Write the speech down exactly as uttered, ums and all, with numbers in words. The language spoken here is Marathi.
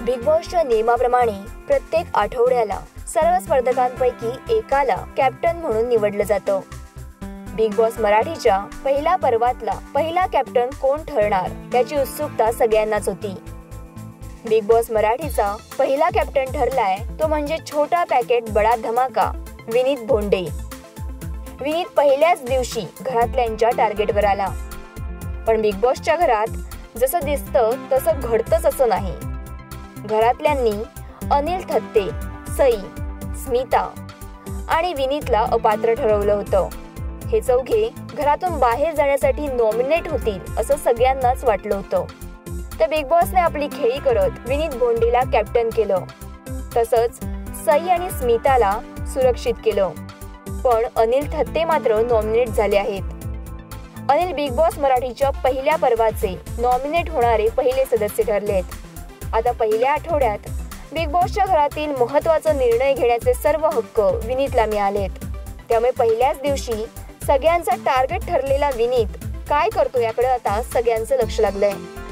बिग बॉसच्या नियमाप्रमाणे प्रत्येक आठवड्याला सर्व स्पर्धकांपैकी एकाला कॅप्टन म्हणून निवडलं जातं। बिग बॉस मराठीच्या पहिल्या पर्वातला पहिला कॅप्टन कोण ठरणार याची उत्सुकता सगळ्यांनाच होती। बिग बॉस मराठीचा पहिला कॅप्टन ठरलाय तो म्हणजे छोटा पॅकेट बडा धमाका विनीत भोंडे। विनीत पहिल्याच दिवशी घरातल्यांच्या टार्गेटवर आला, पण बिग बॉसच्या घरात जसं दिसतं तसं घडतंच असं नाही। घरातल्यांनी अनिल थत्ते, सई, स्मिता आणि विनीतला अपात्र ठरवलं होतं। हे चौघे घरातून बाहेर जाण्यासाठी नॉमिनेट होतील असं सगळ्यांनाच वाटलं होतं। तर बिग बॉसने आपली खेळी करत विनीत भोंडेला कॅप्टन केलं, तसंच सई आणि स्मिताला सुरक्षित केलं। पण अनिल थत्ते मात्र नॉमिनेट झाले आहेत। अनिल बिग बॉस मराठीच्या पहिल्या पर्वाचे नॉमिनेट होणारे पहिले सदस्य ठरलेत। आता पहिल्या आठवड्यात बिग बॉसच्या घरातील महत्त्वाचा निर्णय घेण्याचे सर्व हक्क विनीतला मिळालेत। त्यामुळे पहिल्याच दिवशी सगळ्यांचा टार्गेट ठरलेला विनीत काय करतो याकडे आता सगळ्यांचं लक्ष लागलंय।